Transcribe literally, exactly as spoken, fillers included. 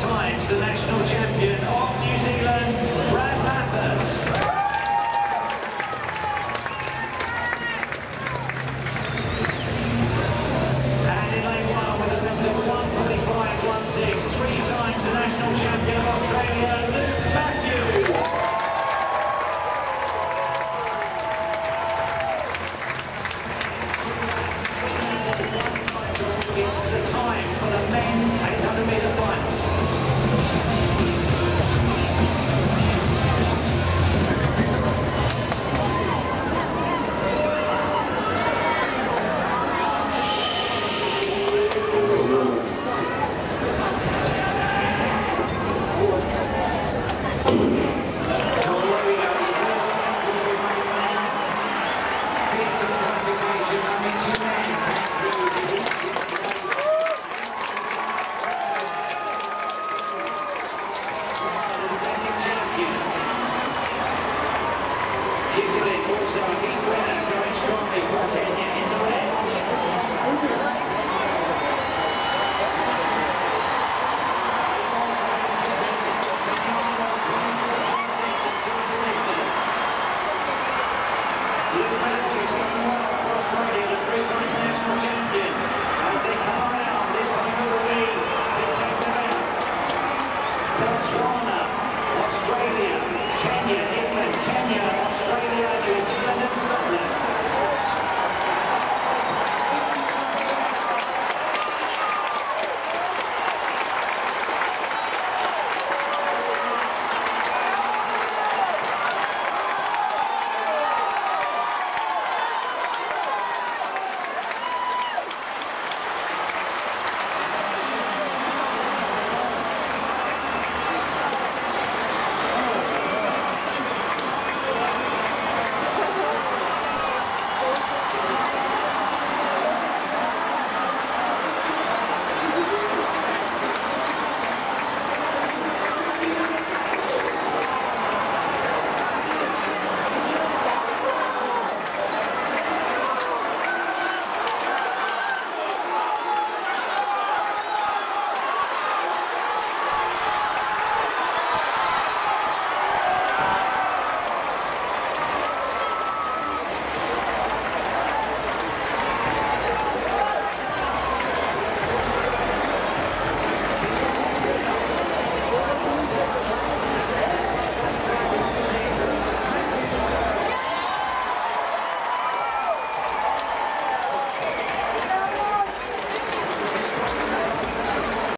times the national champion of New Zealand, Brad Mathis. And in lane one with a best of one forty-five point one six, three times the national champion of Australia, Luke Matthews. It's the time for the men's eight hundred metre final. Botswana, Australia, Kenya, England, Kenya, Australia, New Zealand.